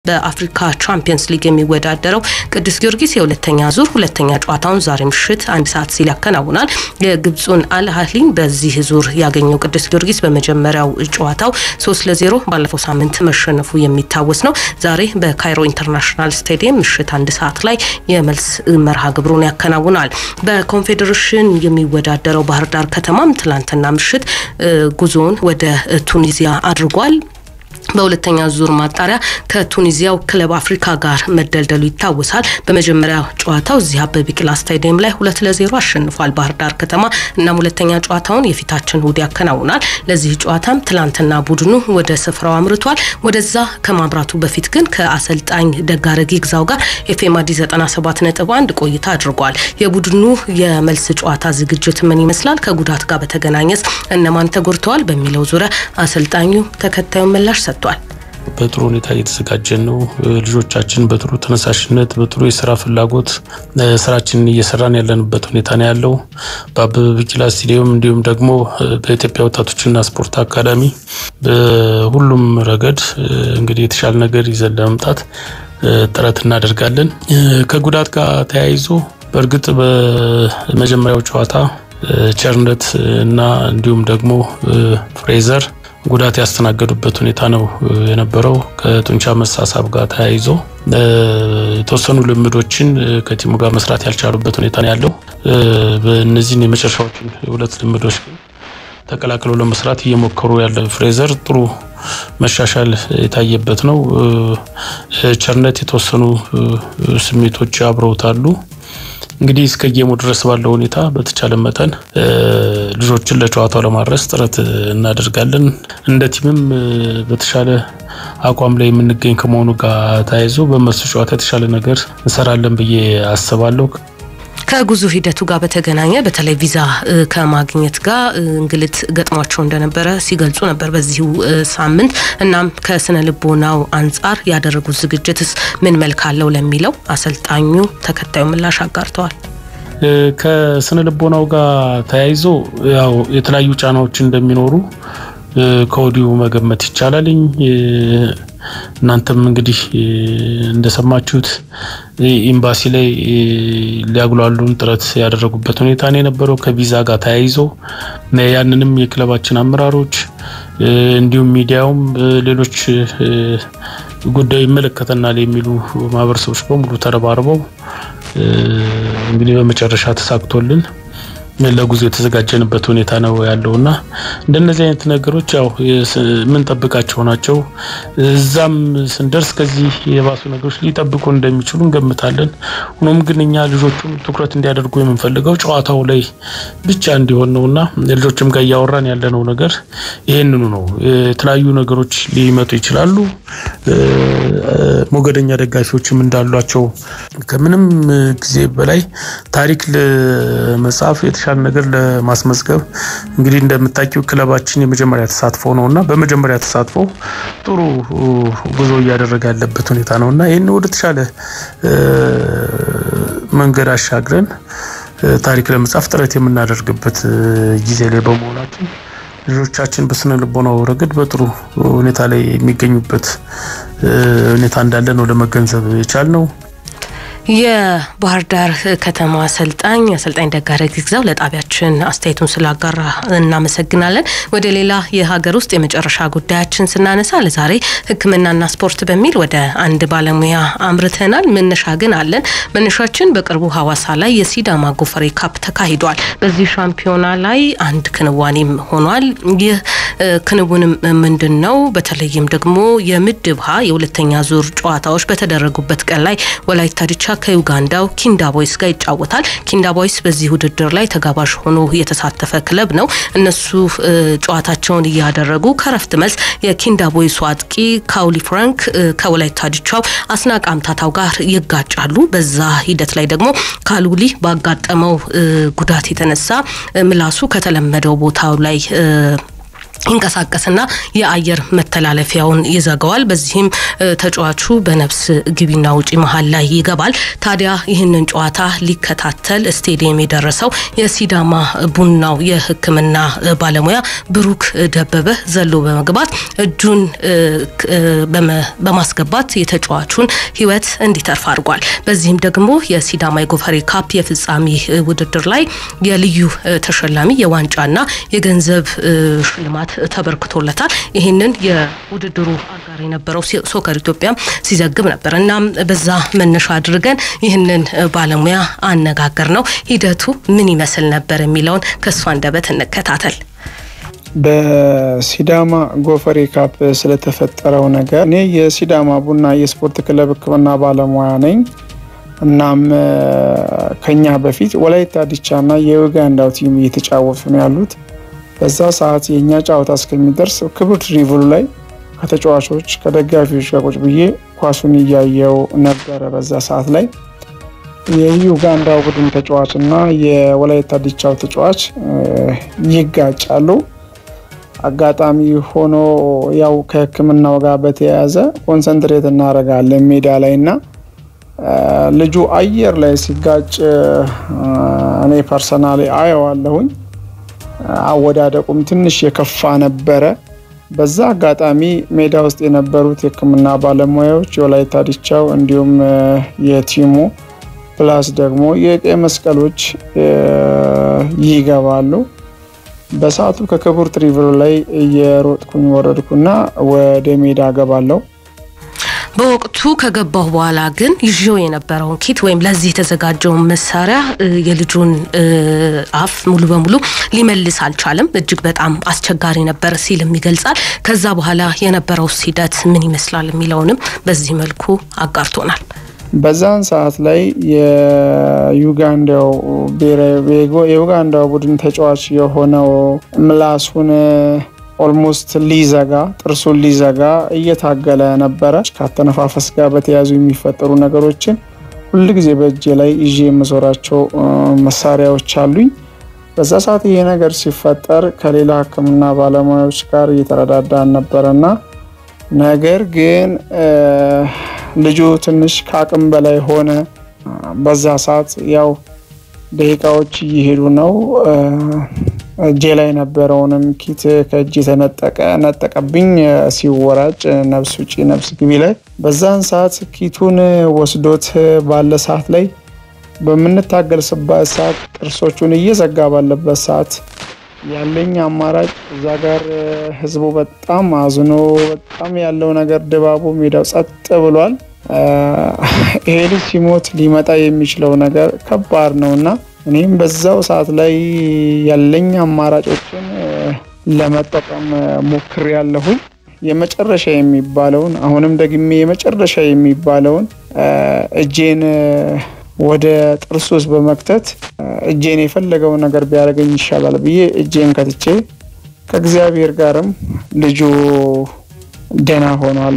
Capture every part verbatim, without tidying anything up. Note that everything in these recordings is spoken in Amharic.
በአፍሪካ ቻምፒየንስ ሊግ የሚወዳደረው ቅዱስ ጊዮርጊስ የሁለተኛ ዙር ሁለተኛ ጨዋታውን ዛሬ ምሽት አንድ ሰዓት ሲል ያከናውናል። የግብጹን አል አህሊን በዚህ ዙር ያገኘው ቅዱስ ጊዮርጊስ በመጀመሪያው ጨዋታው ሶስት ለዜሮ ባለፈው ሳምንት መሸነፉ የሚታወስ ነው። ዛሬ በካይሮ ኢንተርናሽናል ስታዲየም ምሽት አንድ ሰዓት ላይ የመልስ መርሃ ግብሩን ያከናውናል። በኮንፌዴሬሽን የሚወዳደረው ባህር ዳር ከተማም ትላንትና ምሽት ጉዞውን ወደ ቱኒዚያ አድርጓል። በሁለተኛ ዙር ማጣሪያ ከቱኒዚያው ክለብ አፍሪካ ጋር መደልደሉ ይታወሳል። በመጀመሪያው ጨዋታው እዚህ አበበ ቢቂላ ስታዲየም ላይ ሁለት ለዜሮ አሸንፏል ባህር ዳር ከተማ እና ሁለተኛ ጨዋታውን የፊታችን እሁድ ያከናውናል። ለዚህ ጨዋታም ትላንትና ቡድኑ ወደ ስፍራው አምርቷል። ወደዛ ከማምራቱ በፊት ግን ከአሰልጣኝ ደጋረጊ ግዛው ጋር ኤፍኤም አዲስ ዘጠና ሰባት ነጥብ አንድ ቆይታ አድርጓል። የቡድኑ የመልስ ጨዋታ ዝግጅት ምን ይመስላል፣ ከጉዳት ጋር በተገናኘስ እነማን ተጎድተዋል በሚለው ዙሪያ አሰልጣኙ ተከታዩን ምላሽ ሰጥቷል። በጥሩ ሁኔታ እየተዘጋጀን ነው። ልጆቻችን በጥሩ ተነሳሽነት በጥሩ የሥራ ፍላጎት ስራችንን እየሰራን ያለንበት ሁኔታ ነው ያለው። በአበበ ቢቂላ ስታዲየም እንዲሁም ደግሞ በኢትዮጵያ ወጣቶችና ስፖርት አካዳሚ በሁሉም ረገድ እንግዲህ የተሻለ ነገር ይዘን ለመምጣት ጥረት እናደርጋለን። ከጉዳት ጋር ተያይዞ በእርግጥ በመጀመሪያው ጨዋታ ቸርነት እና እንዲሁም ደግሞ ፍሬዘር ጉዳት ያስተናገዱበት ሁኔታ ነው የነበረው። ከጡንቻ መሳሳብ ጋር ተያይዞ የተወሰኑ ልምዶችን ከቲሙ ጋር መስራት ያልቻሉበት ሁኔታ ነው ያለው። በእነዚህ የመጨረሻዎቹ ሁለት ልምዶች ተቀላቅለው ለመስራት እየሞከሩ ያለ ፍሬዘር ጥሩ መሻሻል የታየበት ነው። ቸርነት የተወሰኑ ስሜቶች አብረውታሉ። እንግዲህ እስከ ጌሙ ድረስ ባለው ሁኔታ በተቻለ መጠን ልጆችን ለጨዋታው ለማድረስ ጥረት እናደርጋለን። እንደ ቲምም በተሻለ አቋም ላይ የምንገኝ ከመሆኑ ጋር ተያይዞ በመልስ ጨዋታ የተሻለ ነገር እንሰራለን ብዬ አስባለሁ። ከጉዞ ሂደቱ ጋር በተገናኘ በተለይ ቪዛ ከማግኘት ጋር እንግልት ገጥሟቸው እንደነበረ ሲገልጹ ነበር በዚሁ ሳምንት። እናም ከስነ ልቦናው አንፃር ያደረጉት ዝግጅትስ ምን መልክ አለው ለሚለው አሰልጣኙ ተከታዩ ምላሽ አጋርተዋል። ከስነ ልቦናው ጋር ተያይዞ ያው የተለያዩ ጫናዎች እንደሚኖሩ ከወዲሁ መገመት ይቻላል። እናንተም እንግዲህ እንደሰማችሁት ኤምባሲ ላይ ሊያጉላሉን ጥረት ያደረጉበት ሁኔታ ነው የነበረው ከቪዛ ጋር ተያይዞ። ያንንም የክለባችን አመራሮች እንዲሁም ሚዲያውም ሌሎች ጉዳይ ይመለከተናል የሚሉ ማህበረሰቦች በሙሉ ተረባርበው እንግዲህ በመጨረሻ ተሳክቶልን ለጉዞ የተዘጋጀንበት ሁኔታ ነው ያለውና እንደነዚህ አይነት ነገሮች ያው ምን ተጠብቃቸው ናቸው። እዛም ስንደርስ ከዚህ የባሱ ነገሮች ሊጠብቁ እንደሚችሉ እንገምታለን። ሆኖም ግን እኛ ልጆቹም ትኩረት እንዲያደርጉ የምንፈልገው ጨዋታው ላይ ብቻ እንዲሆን ነውና ልጆችም ጋር ያወራን ያለነው ነገር ይሄንኑ ነው። የተለያዩ ነገሮች ሊመጡ ይችላሉ። ሞገደኛ ደጋፊዎችም እንዳሏቸው ከምንም ጊዜ በላይ ታሪክ ለመጻፍ የተሻለ ነገር ለማስመዝገብ እንግዲህ እንደምታውቂው ክለባችን የመጀመሪያ ተሳትፎ ነውና በመጀመሪያ ተሳትፎ ጥሩ ጉዞ እያደረገ ያለበት ሁኔታ ነውና ይሄን ወደ ተሻለ መንገድ አሻግረን ታሪክ ለመጻፍ ጥረት የምናደርግበት ጊዜ ላይ በመሆናችን ልጆቻችን በስነ ልቦናው ረገድ በጥሩ ሁኔታ ላይ የሚገኙበት ሁኔታ እንዳለ ነው ለመገንዘብ የቻልነው። የባህር ዳር ከተማ አሰልጣኝ አሰልጣኝ ደጋረጊ ግዛው ለጣቢያችን አስተያየቱን ስላጋራ እናመሰግናለን። ወደ ሌላ የሀገር ውስጥ የመጨረሻ ጉዳያችን ስናነሳ ለዛሬ ሕክምናና ስፖርት በሚል ወደ አንድ ባለሙያ አምርተናል። መነሻ ግን አለን። መነሻችን በቅርቡ ሐዋሳ ላይ የሲዳማ ጎፈሬ ካፕ ተካሂዷል። በዚህ ሻምፒዮና ላይ አንድ ክንዋኔም ሆኗል። ይህ ክንውንም ምንድነው? በተለይም ደግሞ የምድብ ሀ የሁለተኛ ዙር ጨዋታዎች በተደረጉበት ቀን ላይ ወላይታ ዲቻ ከዩጋንዳው ኪንዳ ቦይስ ጋር ይጫወታል። ኪንዳ ቦይስ በዚህ ውድድር ላይ ተጋባዥ ሆኖ የተሳተፈ ክለብ ነው። እነሱ ጨዋታቸውን እያደረጉ ከረፍት መልስ የኪንዳ ቦይስ አጥቂ ካውሊ ፍራንክ ከወላይታ ዲቻው አስናቅ አምታታው ጋር ይጋጫሉ። በዛ ሂደት ላይ ደግሞ ካሉሊ ባጋጠመው ጉዳት የተነሳ ምላሱ ከተለመደው ቦታው ላይ እንቀሳቀስና የአየር መተላለፊያውን ይዘጋዋል በዚህም ተጫዋቹ በነፍስ ግቢና ውጪ መሃል ላይ ይገባል ታዲያ ይህንን ጨዋታ ሊከታተል ስቴዲየም የደረሰው የሲዳማ ቡናው የሕክምና ባለሙያ ብሩክ ደበበ ዘሎ በመግባት እጁን በማስገባት የተጫዋቹን ህይወት እንዲተርፍ አድርጓል በዚህም ደግሞ የሲዳማ የጎፈሬ ካፕ የፍጻሜ ውድድር ላይ የልዩ ተሸላሚ የዋንጫና የገንዘብ ሽልማት ተበርክቶለታል ይሄንን የውድድሩ አጋር የነበረው ሶከር ኢትዮጵያ ሲዘግብ ነበር እና በዛ መነሻ አድርገን ይሄንን ባለሙያ አነጋገር ነው ሂደቱ ምን ይመስል ነበር የሚለውን ከሷ አንደበት እንከታተል በሲዳማ ጎፈሬ ካፕ ስለተፈጠረው ነገር እኔ የሲዳማ ቡና የስፖርት ክለብ ሕክምና ባለሙያ ነኝ እናም ከኛ በፊት ወላይታ ዲቻና የኡጋንዳው ቲም እየተጫወቱ ነው ያሉት በዛ ሰዓት የኛ ጫውታ እስከሚደርስ ክብር ትሪቭሉ ላይ ከተጫዋቾች ከደጋፊዎች ጋር ቁጭ ብዬ ኳሱን እያየው ነበር በዛ ሰዓት ላይ የዩጋንዳው ቡድን ተጫዋችና የወላይታ ዲቻው ተጫዋች ይጋጫሉ አጋጣሚ ሆኖ ያው ከሕክምናው ጋር በተያያዘ ኮንሰንትሬት እናደርጋለን ሜዳ ላይና ልጁ አየር ላይ ሲጋጭ እኔ ፐርሰናሊ አየዋለሁኝ አወዳደቁም ትንሽ የከፋ ነበረ በዛ አጋጣሚ ሜዳ ውስጥ የነበሩት የሕክምና ባለሙያዎች የወላይታ ዲቻው እንዲሁም የቲሙ ፕላስ ደግሞ የቀይ መስቀሎች ይገባሉ በሰዓቱ ከክቡር ትሪቭሉ ላይ የሮጥኩኝ ወረድኩና ወደ ሜዳ ገባለሁ በወቅቱ ከገባው በኋላ ግን ይዤው የነበረው ኪት ወይም ለዚህ የተዘጋጀው መሳሪያ የልጁን አፍ ሙሉ በሙሉ ሊመልስ አልቻለም እጅግ በጣም አስቸጋሪ ነበር ሲልም ይገልጻል ከዛ በኋላ የነበረው ሂደት ምን ይመስላል የሚለውንም በዚህ መልኩ አጋርቶናል በዛን ሰዓት ላይ የዩጋንዳው የዩጋንዳው ቡድን ተጫዋች የሆነው ምላሱን ኦልሞስት ሊዘጋ ጥርሱን ሊዘጋ እየታገለ ነበር ከተነፋፈስ ጋር በተያያዙ የሚፈጠሩ ነገሮችን ሁሉ ጊዜ በእጄ ላይ ይዤ የምዞራቸው መሳሪያዎች አሉኝ በዛ ሰዓት ይሄ ነገር ሲፈጠር ከሌላ ሕክምና ባለሙያዎች ጋር እየተረዳዳን ነበርና ነገር ግን ልጁ ትንሽ ካቅም በላይ ሆነ በዛ ሰዓት ያው ደቂቃዎች እየሄዱ ነው እጄ ላይ ነበረውንም ኪት ከእጄ ተነጠቀ ነጠቀብኝ ሲወራጭ ነፍስ ውጪ ነፍስ ግቢ ላይ በዛን ሰዓት ኪቱን ወስዶት ባለ ሰዓት ላይ በመንታገልስበት ሰዓት ጥርሶቹን እየዘጋ ባለበት ሰዓት ያለኝ አማራጭ እዛ ጋር ህዝቡ በጣም አዝኖ በጣም ያለው ነገር ድባቡ ሜዳው ጸጥ ብሏል ይሄ ልጅ ሲሞት ሊመጣ የሚችለው ነገር ከባድ ነውና እኔም በዛው ሰዓት ላይ ያለኝ አማራጮችን ለመጠቀም ሞክሬያለሁ የመጨረሻ የሚባለውን አሁንም ደግሜ የመጨረሻ የሚባለውን እጄን ወደ ጥርሱስ በመክተት እጄን የፈለገው ነገር ቢያደርገኝ ይሻላል ብዬ እጄን ከትቼ ከእግዚአብሔር ጋርም ልጁ ደና ሆኗል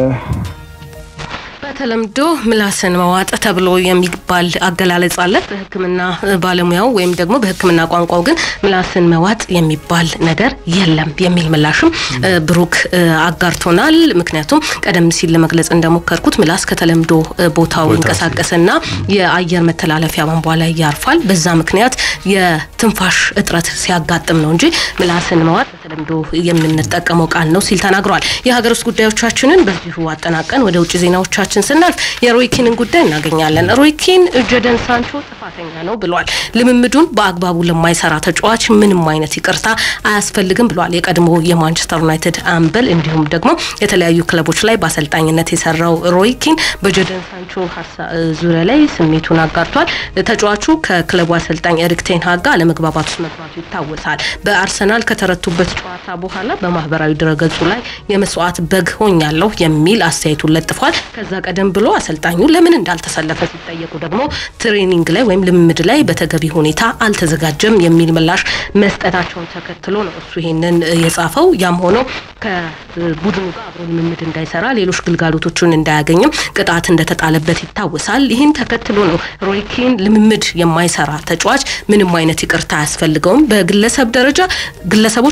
በተለምዶ ምላስን መዋጥ ተብሎ የሚባል አገላለጽ አለ በሕክምና ባለሙያው ወይም ደግሞ በሕክምና ቋንቋው ግን ምላስን መዋጥ የሚባል ነገር የለም የሚል ምላሽም ብሩክ አጋርቶናል ምክንያቱም ቀደም ሲል ለመግለጽ እንደሞከርኩት ምላስ ከተለምዶ ቦታው እንቀሳቀስና የአየር መተላለፊያ ቧንቧ ላይ ያርፋል በዛ ምክንያት የትንፋሽ እጥረት ሲያጋጥም ነው እንጂ ምላስን መዋጥ በተለምዶ የምንጠቀመው ቃል ነው ሲል ተናግሯል የሀገር ውስጥ ጉዳዮቻችንን በዚሁ አጠናቀን ወደ ውጭ ዜናዎቻችን ስናልፍ የሮይኪንን ጉዳይ እናገኛለን ሮይኪን ጀደን ሳንቾ ጥፋተኛ ነው ብሏል ልምምዱን በአግባቡ ለማይሰራ ተጫዋች ምንም አይነት ይቅርታ አያስፈልግም ብሏል የቀድሞ የማንቸስተር ዩናይትድ አምበል እንዲሁም ደግሞ የተለያዩ ክለቦች ላይ በአሰልጣኝነት የሰራው ሮይኪን በጀደን ሳንቾ ዙሪያ ላይ ስሜቱን አጋርቷል ተጫዋቹ ከክለቡ አሰልጣኝ ኤሪክ ቴን ሃግ ጋር ለመግባባት ውስጥ መግባቱ ይታወሳል በአርሰናል ከተረቱበት ጨዋታ በኋላ በማህበራዊ ድረገጹ ላይ የመስዋዕት በግ ሆኛለሁ የሚል አስተያየቱን ለጥፏል ከዛ ቀደም ብሎ አሰልጣኙ ለምን እንዳልተሰለፈ ሲጠየቁ ደግሞ ትሬኒንግ ላይ ወይም ልምምድ ላይ በተገቢ ሁኔታ አልተዘጋጀም የሚል ምላሽ መስጠታቸውን ተከትሎ ነው እሱ ይሄንን የጻፈው ያም ሆኖ ከቡድኑ ጋር አብሮ ልምምድ እንዳይሰራ ሌሎች ግልጋሎቶችን እንዳያገኝም ቅጣት እንደተጣለበት ይታወሳል ይሄን ተከትሎ ነው ሮይኪን ልምምድ የማይሰራ ተጫዋች ምንም አይነት ይቅርታ አያስፈልገውም በግለሰብ ደረጃ ግለሰቦች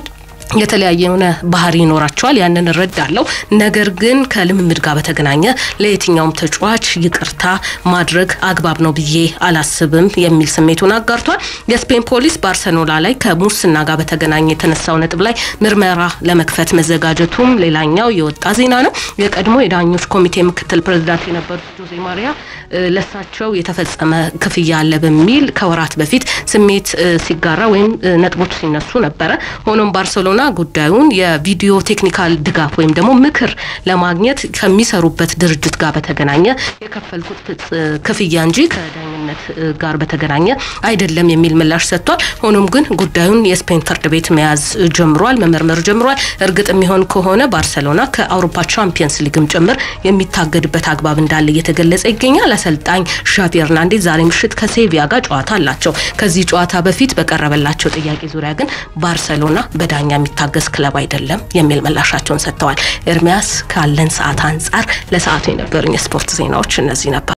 የተለያየ የሆነ ባህሪ ይኖራቸዋል ያንን እረዳለሁ ነገር ግን ከልምምድ ጋር በተገናኘ ለየትኛውም ተጫዋች ይቅርታ ማድረግ አግባብ ነው ብዬ አላስብም የሚል ስሜቱን አጋርቷል የስፔን ፖሊስ ባርሴሎና ላይ ከሙስና ጋር በተገናኘ የተነሳው ነጥብ ላይ ምርመራ ለመክፈት መዘጋጀቱም ሌላኛው የወጣ ዜና ነው የቀድሞ የዳኞች ኮሚቴ ምክትል ፕሬዝዳንት የነበሩት ጆዜ ማሪያ ለሳቸው የተፈጸመ ክፍያ አለ በሚል ከወራት በፊት ስሜት ሲጋራ ወይም ነጥቦች ሲነሱ ነበር ሆኖም ባርሴሎና ጉዳዩን የቪዲዮ ቴክኒካል ድጋፍ ወይም ደግሞ ምክር ለማግኘት ከሚሰሩበት ድርጅት ጋር በተገናኘ የከፈልኩት ክፍያ እንጂ ከዳኝነት ጋር በተገናኘ አይደለም የሚል ምላሽ ሰጥቷል ሆኖም ግን ጉዳዩን የስፔን ፍርድ ቤት መያዝ ጀምሯል መመርመር ጀምሯል እርግጥ የሚሆን ከሆነ ባርሴሎና ከአውሮፓ ቻምፒየንስ ሊግም ጭምር የሚታገድበት አግባብ እንዳለ እየተገለጸ ይገኛል አሰልጣኝ ሻቪ ሄርናንዴዝ ዛሬ ምሽት ከሴቪያ ጋር ጨዋታ አላቸው ከዚህ ጨዋታ በፊት በቀረበላቸው ጥያቄ ዙሪያ ግን ባርሴሎና በዳኛ የሚታገስ ክለብ አይደለም የሚል ምላሻቸውን ሰጥተዋል ኤርሚያስ ካለን ሰዓት አንፃር ለሰዓቱ የነበሩኝ ስፖርት ዜናዎች እነዚህ ነበር